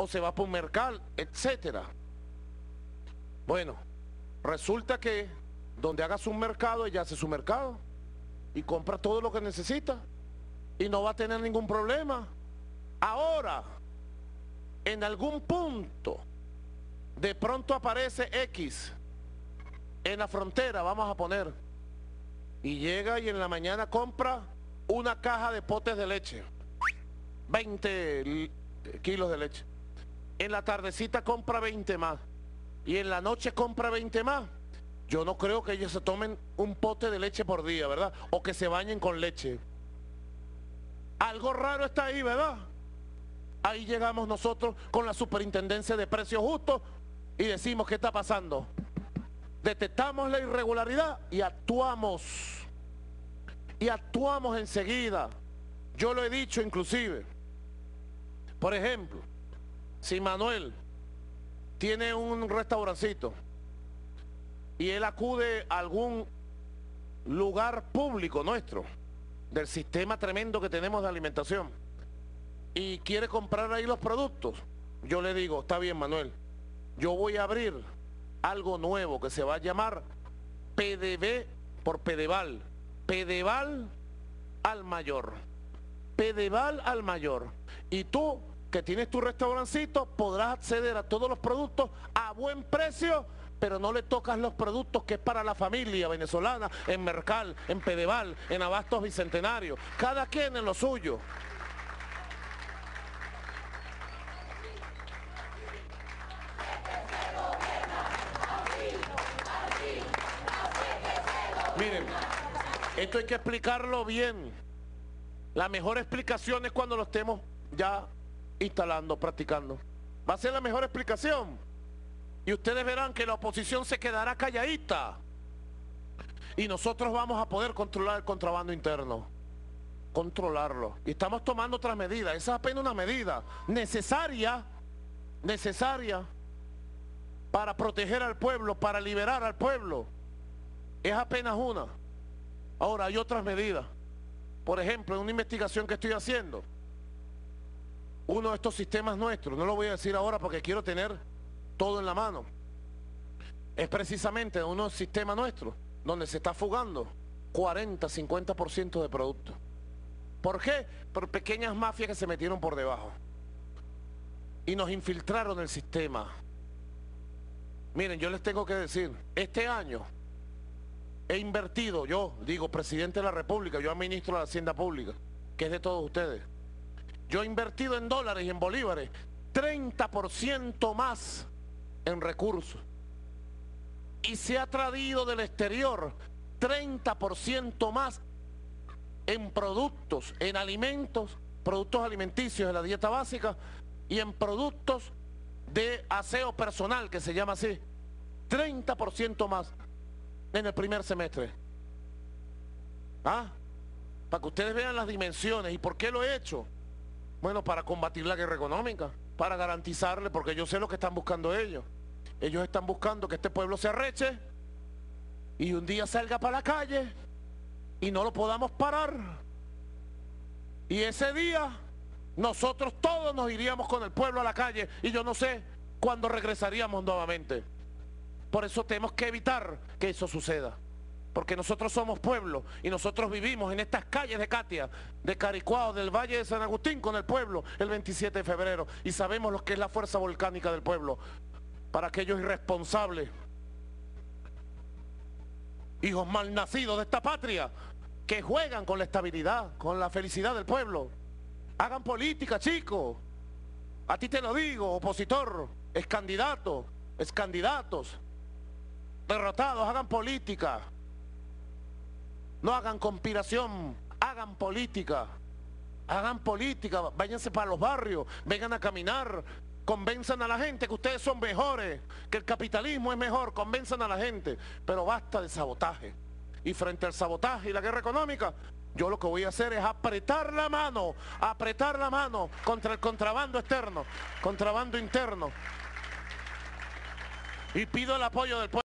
o se va para un mercado, etcétera. Bueno, resulta que donde hagas un mercado, ella hace su mercado y compra todo lo que necesita y no va a tener ningún problema. Ahora, en algún punto, de pronto aparece X en la frontera, vamos a poner, y llega y en la mañana compra una caja de potes de leche, 20 kilos de leche. En la tardecita compra 20 más y en la noche compra 20 más. Yo no creo que ellos se tomen un pote de leche por día, ¿verdad? O que se bañen con leche. Algo raro está ahí, ¿verdad? Ahí llegamos nosotros con la Superintendencia de Precios Justos y decimos, ¿qué está pasando? Detectamos la irregularidad y actuamos. Y actuamos enseguida. Yo lo he dicho inclusive. Por ejemplo, si Manuel tiene un restaurancito y él acude a algún lugar público nuestro, del sistema tremendo que tenemos de alimentación, y quiere comprar ahí los productos, yo le digo, está bien Manuel, yo voy a abrir algo nuevo que se va a llamar PDV por Pedeval, Pedeval al mayor, Pedeval al mayor, y tú que tienes tu restaurancito podrás acceder a todos los productos a buen precio, pero no le tocas los productos que es para la familia venezolana, en Mercal, en Pedeval, en Abastos Bicentenario, cada quien en lo suyo. Miren, esto hay que explicarlo bien. La mejor explicación es cuando lo estemos ya instalando, practicando. Va a ser la mejor explicación. Y ustedes verán que la oposición se quedará calladita. Y nosotros vamos a poder controlar el contrabando interno. Controlarlo. Y estamos tomando otras medidas. Esa es apenas una medida necesaria para proteger al pueblo, para liberar al pueblo. Es apenas una. Ahora hay otras medidas. Por ejemplo, en una investigación que estoy haciendo, uno de estos sistemas nuestros, no lo voy a decir ahora porque quiero tener todo en la mano, es precisamente uno de los sistemas nuestros donde se está fugando 40-50% de productos. ¿Por qué? Por pequeñas mafias que se metieron por debajo y nos infiltraron el sistema. Miren, yo les tengo que decir, este año he invertido, yo digo presidente de la República, yo administro la Hacienda Pública, que es de todos ustedes. Yo he invertido en dólares y en bolívares 30% más en recursos. Y se ha traído del exterior 30% más en productos, en alimentos, productos alimenticios de la dieta básica y en productos de aseo personal, que se llama así. 30% más en el primer semestre. ¿Ah? Para que ustedes vean las dimensiones. ¿Y por qué lo he hecho? Bueno, para combatir la guerra económica, para garantizarle, porque yo sé lo que están buscando ellos. Ellos están buscando que este pueblo se arreche y un día salga para la calle y no lo podamos parar. Y ese día nosotros todos nos iríamos con el pueblo a la calle y yo no sé cuándo regresaríamos nuevamente. Por eso tenemos que evitar que eso suceda. Porque nosotros somos pueblo y nosotros vivimos en estas calles de Catia, de Caricuao, del Valle de San Agustín con el pueblo el 27 de febrero y sabemos lo que es la fuerza volcánica del pueblo. Para aquellos irresponsables, hijos malnacidos de esta patria, que juegan con la estabilidad, con la felicidad del pueblo. Hagan política, chicos. A ti te lo digo, opositor, excandidato, excandidatos, derrotados, hagan política. No hagan conspiración, hagan política. Hagan política, váyanse para los barrios, vengan a caminar, convenzan a la gente que ustedes son mejores, que el capitalismo es mejor, convenzan a la gente, pero basta de sabotaje. Y frente al sabotaje y la guerra económica, yo lo que voy a hacer es apretar la mano contra el contrabando externo, contrabando interno. Y pido el apoyo del pueblo.